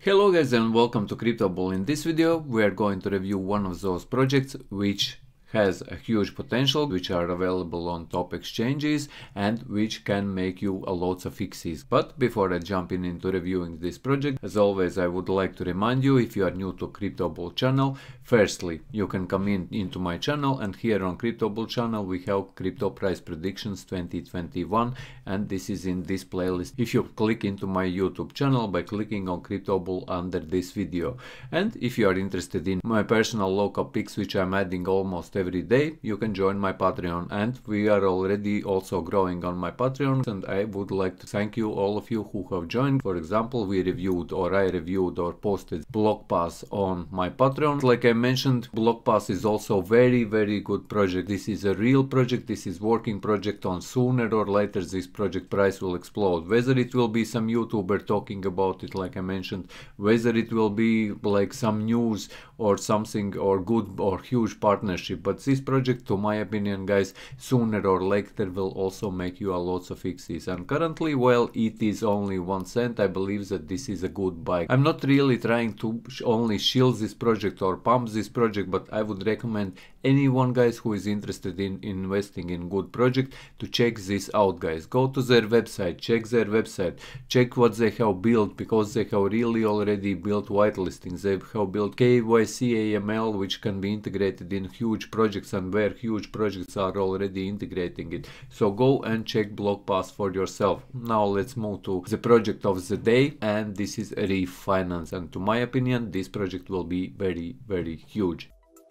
Hello guys and welcome to CryptoBull. In this video we are going to review one of those projects which has a huge potential, which are available on top exchanges and which can make you a lots of fixes. But before I jump into reviewing this project, as always I would like to remind you, if you are new to CryptoBull channel, firstly you can come into my channel, and here on CryptoBull channel we have crypto price predictions 2021, and this is in this playlist if you click into my YouTube channel by clicking on CryptoBull under this video. And if you are interested in my personal local picks which I'm adding almost every day, you can join my Patreon, and we are already also growing on my Patreon, and I would like to thank you, all of you who have joined. For example, I reviewed or posted BlockPass on my Patreon. Like I mentioned, BlockPass is also very good project. This is a real project, this is working project, on sooner or later this project price will explode. Whether it will be some YouTuber talking about it, like I mentioned, whether it will be like some news or something, or good or huge partnership, but this project, to my opinion guys, sooner or later will also make you a lots of fixes. And currently, while it is only 1 cent, I believe that this is a good buy. I'm not really trying to only shield this project or pump this project, but I would recommend anyone guys who is interested in investing in good project to check this out guys. Go to their website, check what they have built, because they have really already built whitelistings. They have built KYC, AML, which can be integrated in huge projects, and where huge projects are already integrating it. So go and check BlockPass for yourself. Now let's move to the project of the day, and this is Reef Finance, and to my opinion this project will be very huge.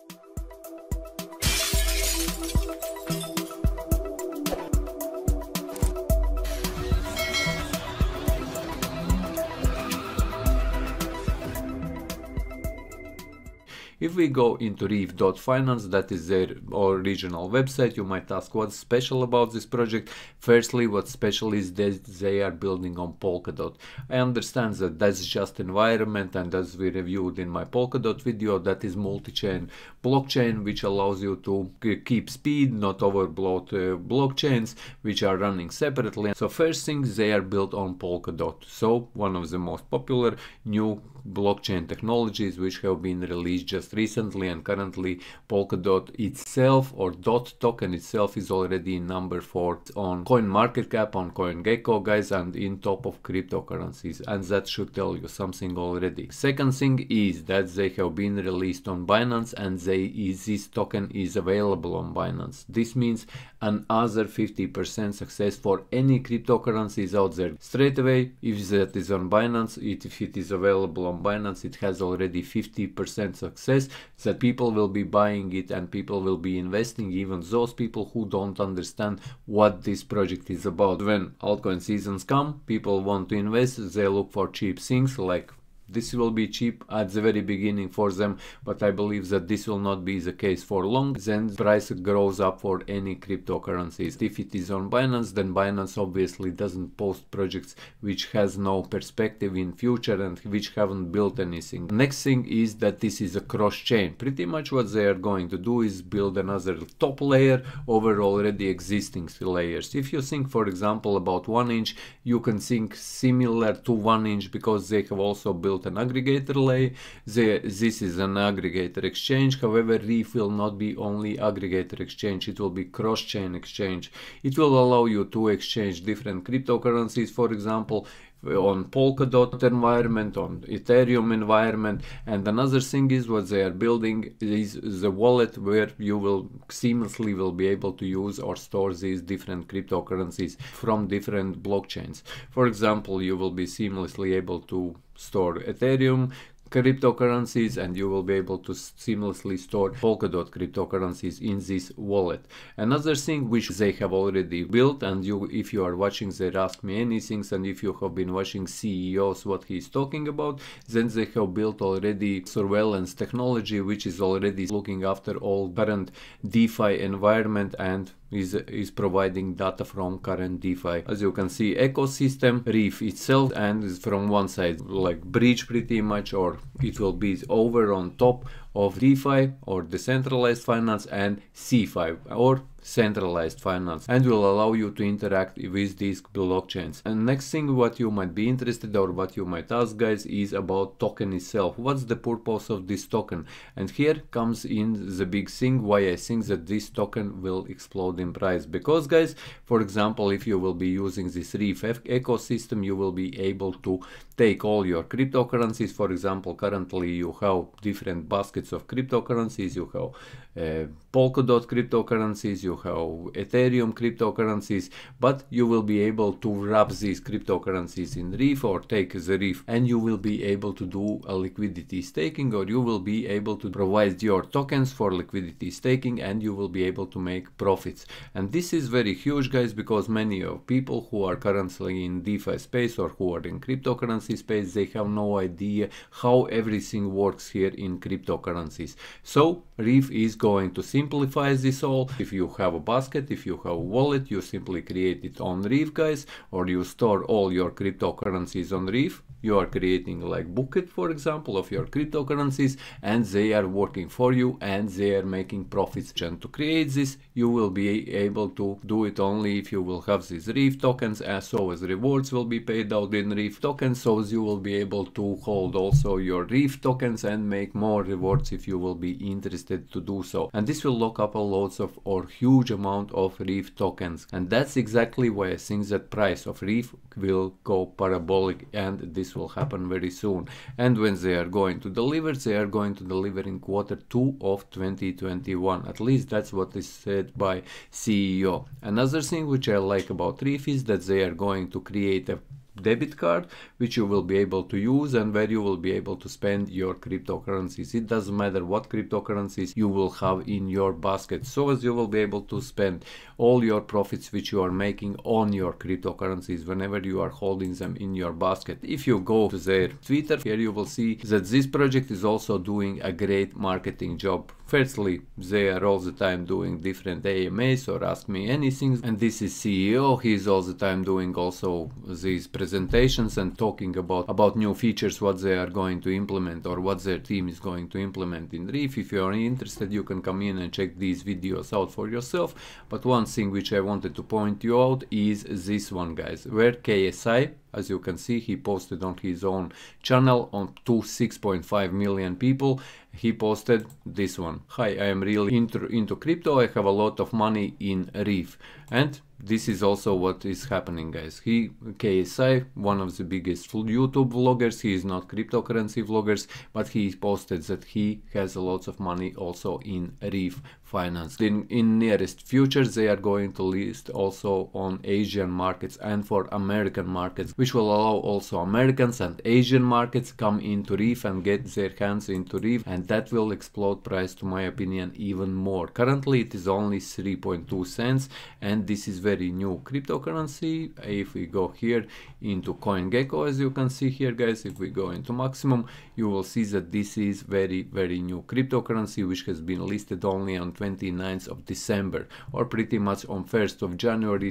If we go into Reef.finance, that is their original website, you might ask what's special about this project. Firstly, what's special is that they are building on Polkadot. I understand that that's just environment, and as we reviewed in my Polkadot video, that is multi-chain blockchain which allows you to keep speed, not overload blockchains which are running separately. So first thing, they are built on Polkadot, so one of the most popular new blockchain technologies which have been released just recently. And currently Polkadot itself, or DOT token itself, is already number 4 on CoinMarketCap, on CoinGecko guys, and in top of cryptocurrencies, and that should tell you something already. Second thing is that they have been released on Binance, and this token is available on Binance. This means another 50% success for any cryptocurrencies out there. Straight away, if that is on Binance, if it is available on Binance, it has already 50% success that people will be buying it and people will be investing, even those people who don't understand what this project is about. When altcoin seasons come, people want to invest, they look for cheap things, like this will be cheap at the very beginning for them, but I believe that this will not be the case for long. Then price grows up for any cryptocurrencies. If it is on Binance, then Binance obviously doesn't post projects which has no perspective in future and which haven't built anything. Next thing is that this is a cross chain. Pretty much what they are going to do is build another top layer over already existing layers. If you think, for example, about 1inch, you can think similar to 1inch, because they have also built an aggregator layer. This is an aggregator exchange. However, Reef will not be only aggregator exchange, it will be cross-chain exchange. It will allow you to exchange different cryptocurrencies, for example on Polkadot environment, on Ethereum environment. And another thing is what they are building is the wallet where you will seamlessly be able to use or store these different cryptocurrencies from different blockchains. For example, you will be seamlessly able to store Ethereum cryptocurrencies, and you will be able to seamlessly store Polkadot cryptocurrencies in this wallet. Another thing which they have already built, and if you are watching they Ask Me Anything, and if you have been watching CEOs what he is talking about, then they have built already surveillance technology which is already looking after all current DeFi environment and is providing data from current DeFi. As you can see, ecosystem, Reef itself, and is from one side like bridge pretty much, or it will be over on top of DeFi or decentralized finance, and CeFi or centralized finance and will allow you to interact with these blockchains. And next thing what you might be interested or what you might ask, guys, is about token itself. What's the purpose of this token? And here comes in the big thing why I think that this token will explode in price. Because, guys, for example, if you will be using this Reef ecosystem, you will be able to take all your cryptocurrencies. For example, currently you have different baskets of cryptocurrencies. You have Polkadot cryptocurrencies, you have Ethereum cryptocurrencies, but you will be able to wrap these cryptocurrencies in Reef or take the Reef, and you will be able to do a liquidity staking, or you will be able to provide your tokens for liquidity staking, and you will be able to make profits. And this is very huge, guys, because many of people who are currently in DeFi space or who are in cryptocurrency space, they have no idea how everything works here in cryptocurrencies. So Reef is going to simplify this all. If you have a basket, if you have a wallet, you simply create it on Reef, guys, or you store all your cryptocurrencies on Reef. You are creating like bucket, for example, of your cryptocurrencies, and they are working for you and they are making profits. And to create this, you will be able to do it only if you will have these Reef tokens, as so as rewards will be paid out in Reef tokens, so you will be able to hold also your Reef tokens and make more rewards if you will be interested to do so. And this will lock up a lots of or huge amount of Reef tokens, and that's exactly why I think that price of Reef will go parabolic, and this will happen very soon. And when they are going to deliver, they are going to deliver in Q2 of 2021. At least that's what is said by CEO. Another thing which I like about Reef is that they are going to create a debit card which you will be able to use and where you will be able to spend your cryptocurrencies. It doesn't matter what cryptocurrencies you will have in your basket, so as you will be able to spend all your profits which you are making on your cryptocurrencies whenever you are holding them in your basket. If you go to their Twitter, here you will see that this project is also doing a great marketing job. Firstly, they are all the time doing different AMAs or Ask Me Anything, and this is CEO. He is all the time doing also these presentations and talking about new features, what they are going to implement or what their team is going to implement in Reef. If you are interested, you can come in and check these videos out for yourself. But one thing which I wanted to point you out is this one, guys, where KSI, as you can see, he posted on his own channel on to 6.5 million people. He posted this one: "Hi, I am really into crypto. I have a lot of money in Reef." And this is also what is happening, guys. KSI, one of the biggest YouTube vloggers, he is not cryptocurrency vloggers, but he posted that he has a lot of money also in Reef Finance. In nearest future, they are going to list also on Asian markets and for American markets, which will allow also Americans and Asian markets come into Reef and get their hands into Reef, and that will explode price, to my opinion, even more. Currently it is only 3.2 cents, and this is very new cryptocurrency. If we go here into CoinGecko, as you can see here, guys, if we go into maximum, you will see that this is very new cryptocurrency which has been listed only on 29th of December, or pretty much on 1st of January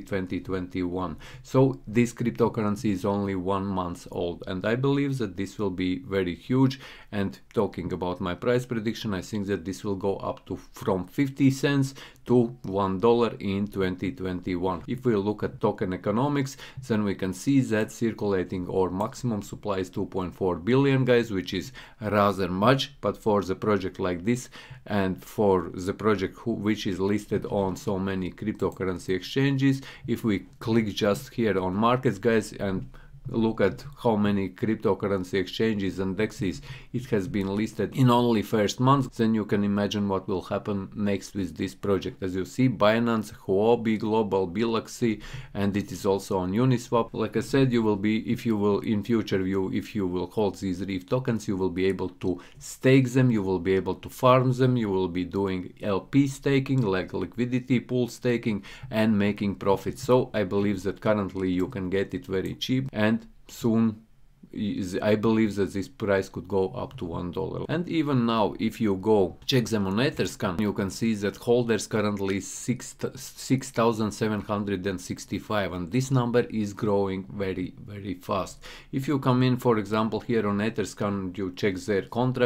2021. So this cryptocurrency is only 1 month old, and I believe that this will be very huge. And talking about my price prediction, I think that this will go up to from 50 cents to $1 in 2021. If we look at token economics, then we can see that circulating or maximum supply is 2.4 billion, guys, which is rather much. But for the project like this, and for the project which is listed on so many cryptocurrency exchanges, if we click just here on markets, guys, and look at how many cryptocurrency exchanges and DEXs it has been listed in only first month, then you can imagine what will happen next with this project. As you see, Binance, Huobi Global, Biloxi, and it is also on Uniswap. Like I said, you will be, if you will in future, if you will hold these Reef tokens, you will be able to stake them, you will be able to farm them, you will be doing LP staking, like liquidity pool staking, and making profits. So I believe that currently you can get it very cheap, and soon I believe that this price could go up to $1. And even now, if you go check them on Etherscan, you can see that holders currently 6,765, and this number is growing very fast. If you come in, for example, here on Etherscan, you check their contract,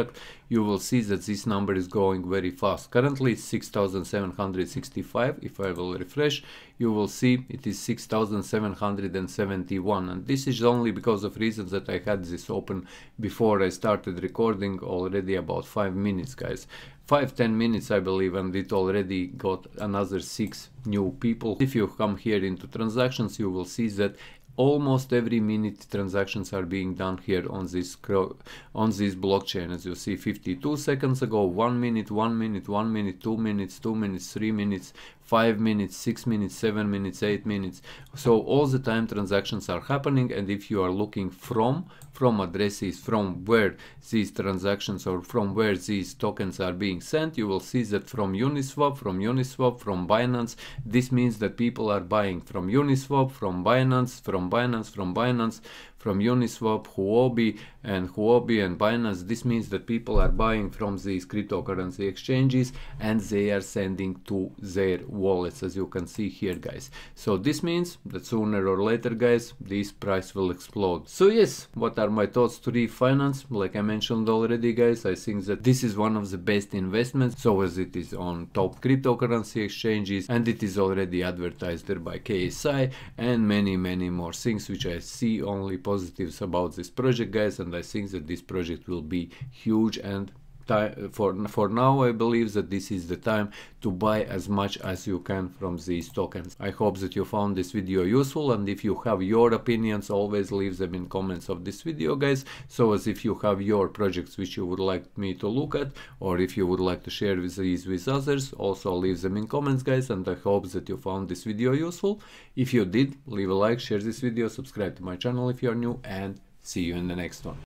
you will see that this number is going very fast. Currently it's 6,765. If I will refresh, you will see it is 6,771, and this is only because of reasons that I had this open before I started recording already about 5 minutes, guys. 5-10 minutes, I believe, and it already got another 6 new people. If you come here into transactions, you will see that almost every minute transactions are being done here on this blockchain. As you see, 52 seconds ago, 1 minute, 1 minute, 1 minute, 2 minutes, 2 minutes, 3 minutes, 5 minutes, 6 minutes, 7 minutes, 8 minutes. So all the time transactions are happening, and if you are looking from addresses from where these transactions or from where these tokens are being sent, you will see that from Uniswap, from Binance. This means that people are buying from Uniswap, from Binance, from Uniswap, Huobi and Binance. This means that people are buying from these cryptocurrency exchanges and they are sending to their wallets, as you can see here, guys. So this means that sooner or later, guys, this price will explode. So yes, what are my thoughts to Reef Finance? Like I mentioned already, guys, I think that this is one of the best investments, so as it is on top cryptocurrency exchanges, and it is already advertised there by KSI and many more things, which I see only positives about this project, guys, and I think that this project will be huge. And for now, I believe that this is the time to buy as much as you can from these tokens. I hope that you found this video useful, and if you have your opinions, always leave them in comments of this video, guys. So as if you have your projects which you would like me to look at, or if you would like to share these with others, also leave them in comments, guys. And I hope that you found this video useful. If you did, leave a like, share this video, subscribe to my channel if you are new, and see you in the next one.